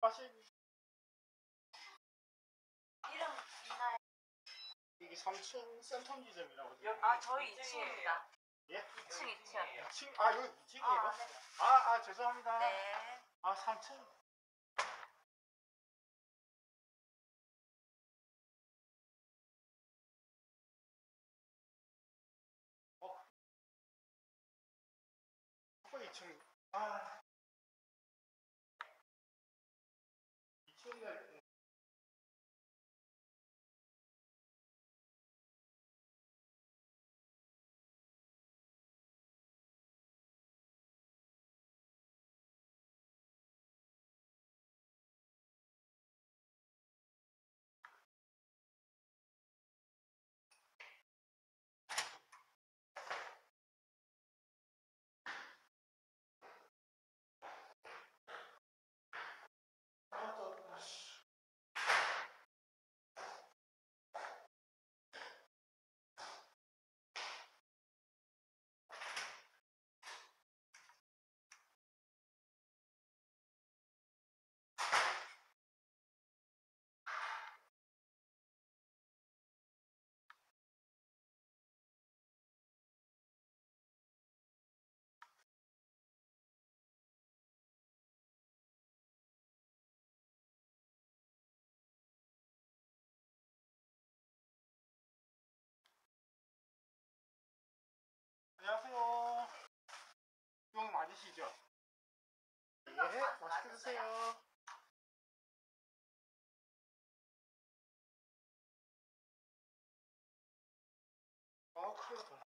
하실 이름 있나요? 이게 3층 센텀 지점이라고. 아, 저희 2층입니다. 예? 2층. 2층? 아, 여기 2층이에요? 네. 죄송합니다. 네. 3층? 어? 2층. 2층이면 안녕하세요. 형 맞으시죠? 예, 맛있게 드세요. 큰일 났다.